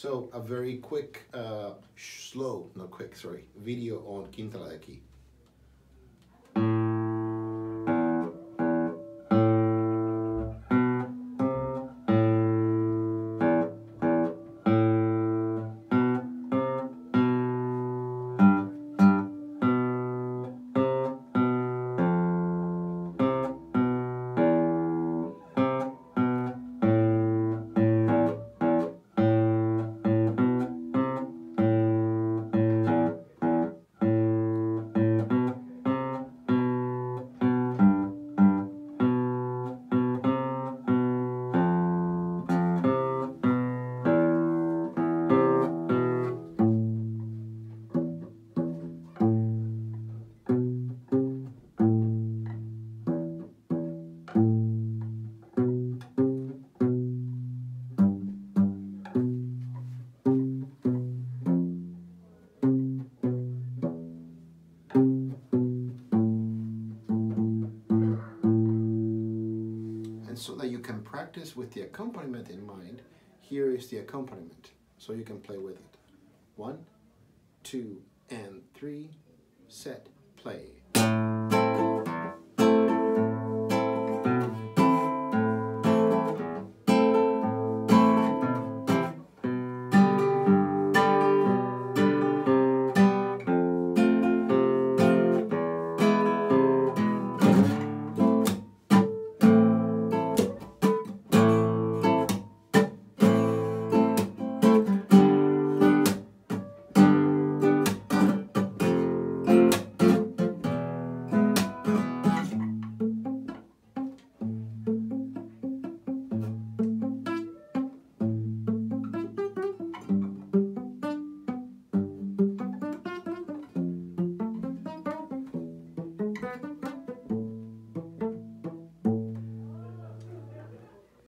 So a very quick, slow, not quick, sorry, video on Quintala de Aqui. And so that you can practice with the accompaniment in mind, here is the accompaniment, so you can play with it. 1, 2, and 3, set, play.